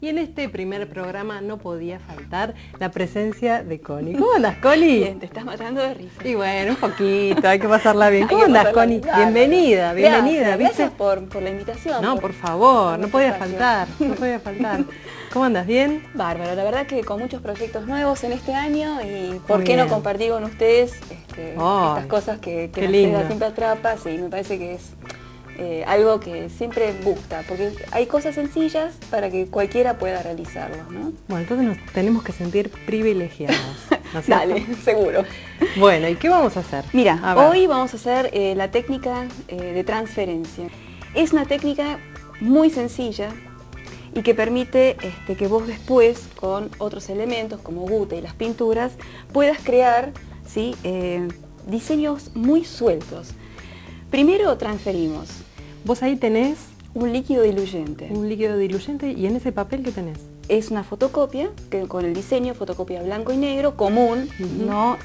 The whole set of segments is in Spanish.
Y en este primer programa no podía faltar la presencia de Connie. ¿Cómo andas, Connie? Bien, te estás matando de risa. Y bueno, un poquito, hay que pasarla bien. ¿Cómo andas, Connie? Bienvenida, bienvenida. Gracias por la invitación. No, por favor, no podía espacio. faltar, no podía faltar. ¿Cómo andas? ¿Bien? Bárbaro, la verdad que con muchos proyectos nuevos en este año y por Muy qué no bien. compartir con ustedes estas cosas que qué la lindo. seda siempre atrapa, sí, me parece que es algo que siempre gusta, porque hay cosas sencillas para que cualquiera pueda realizarlo, ¿no? Bueno, entonces nos tenemos que sentir privilegiados, ¿no es cierto? Dale, seguro. Bueno, ¿y qué vamos a hacer? Mira, A ver. hoy vamos a hacer la técnica de transferencia. Es una técnica muy sencilla y que permite que vos después, con otros elementos como gutta y las pinturas, puedas crear, ¿sí? Diseños muy sueltos. Primero transferimos Vos ahí tenés un líquido diluyente. un líquido diluyente y en ese papel ¿qué tenés? Es una fotocopia, que con el diseño, fotocopia blanco y negro, común, no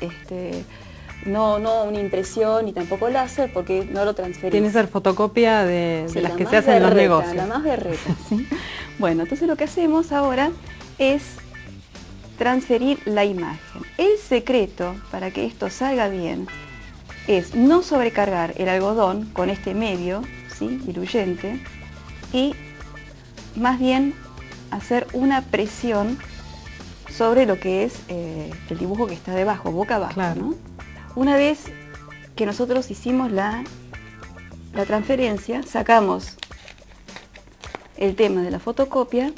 una impresión ni tampoco láser, porque no lo transferís. Tiene que ser fotocopia de Sí, las la que más se hacen en los berreta, negocios. La más berreta, ¿sí? Bueno, entonces lo que hacemos ahora es transferir la imagen. El secreto para que esto salga bien es no sobrecargar el algodón con este medio, ¿sí? Diluyente, y más bien hacer una presión sobre lo que es el dibujo que está debajo, boca abajo, Claro. ¿no? Una vez que nosotros hicimos la transferencia, sacamos el tema de la fotocopia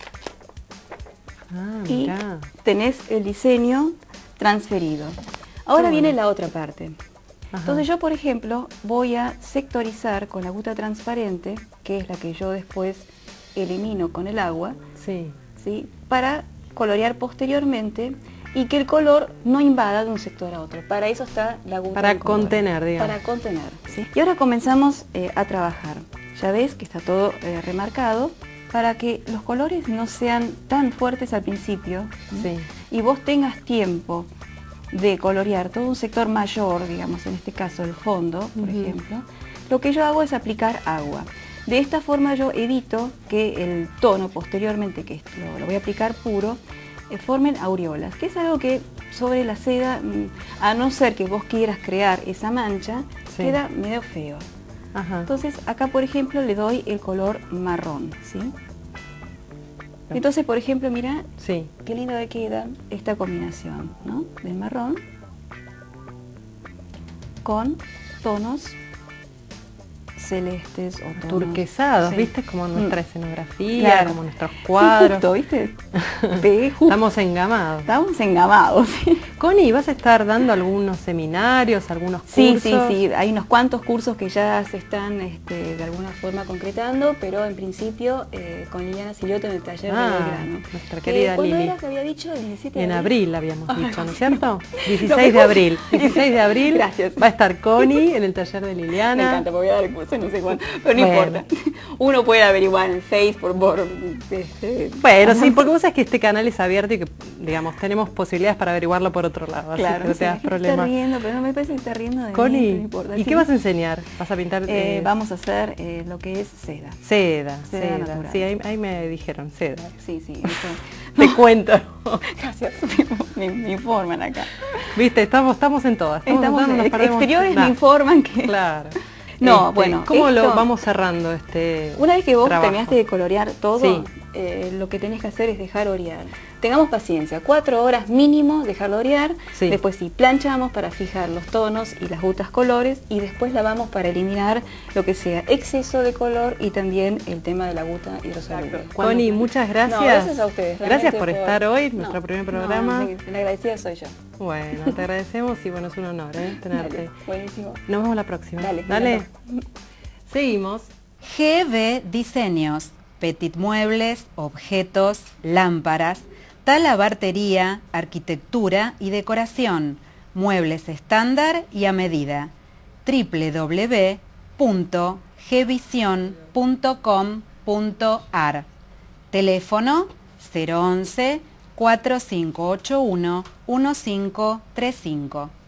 Ah, y mirá. tenés el diseño transferido. Ahora Qué viene bueno. la otra parte. Ajá. Entonces yo, por ejemplo, voy a sectorizar con la gutta transparente, que es la que yo después elimino con el agua, Sí. ¿sí? Para colorear posteriormente y que el color no invada de un sector a otro. Para eso está la gutta. Para en color. contener, digamos. Para contener, ¿sí? Y ahora comenzamos a trabajar. Ya ves que está todo remarcado para que los colores no sean tan fuertes al principio, ¿sí? Sí. Y vos tengas tiempo de colorear todo un sector mayor, digamos, en este caso el fondo, por Ujú. ejemplo. Lo que yo hago es aplicar agua. De esta forma yo evito que el tono posteriormente, que lo voy a aplicar puro, formen aureolas, que es algo que sobre la seda, a no ser que vos quieras crear esa mancha, Sí. queda medio feo. Ajá. Entonces acá, por ejemplo, le doy el color marrón, ¿sí? Entonces, por ejemplo, mira Sí. qué lindo que queda esta combinación, ¿no? Del marrón con tonos celestes o tonos Turquesados, sí. ¿viste? Como nuestra escenografía, Claro. como nuestros Sí, cuadros. justo, ¿viste? Pegué justo. Estamos engamados. Estamos engamados. ¿Sí? Connie, ¿vas a estar dando algunos seminarios, algunos Sí, cursos? sí, sí, hay unos cuantos cursos que ya se están de alguna forma concretando, pero en principio con Liliana Silioto en el taller de Belgrano. Nuestra querida ¿Cuándo Lili. era que había dicho? ¿El 17 de En abril habíamos dicho, ¿no es sí, cierto? no. 16 de abril. 16 de abril Gracias. va a estar Connie en el taller de Liliana. Me encanta, porque voy a dar el curso, no sé cuándo, pero no Bueno. importa. Uno puede averiguar en Facebook por Bueno, sí, porque vos sabés que este canal es abierto y que, digamos, tenemos posibilidades para averiguarlo por otro lado. Así claro, que no te das está problema. riendo, pero no me parece que está riendo de mí, Connie, no importa. ¿y Sí. qué vas a enseñar? ¿Vas a pintar? Vamos a hacer lo que es seda. Seda, Seda seda. natural. Sí, ahí me dijeron seda. Sí, sí, eso. Te cuento. Gracias, me informan acá. Viste, estamos en todas. Estamos nos perdemos exteriores nada. me informan que... Claro. No, bueno, ¿cómo lo esto- vamos cerrando este Una vez que vos trabajo? terminaste de colorear todo, Sí. lo que tenés que hacer es dejar orear. Tengamos paciencia, 4 horas mínimo dejarlo orear, Sí. después sí planchamos para fijar los tonos y las gutas colores y después lavamos para eliminar lo que sea exceso de color y también el tema de la guta hidrosoluble. Connie, muchas gracias. No, gracias a ustedes. Gracias realmente por estar hoy en nuestro primer programa. La agradecida soy yo. Bueno, te agradecemos y bueno, es un honor tenerte. Dale, buenísimo. Nos vemos la próxima. Dale, Dale. Seguimos. GB Diseños, petit muebles, objetos, lámparas, talabartería, arquitectura y decoración, muebles estándar y a medida. www.gvision.com.ar. Teléfono 011 4581 1535.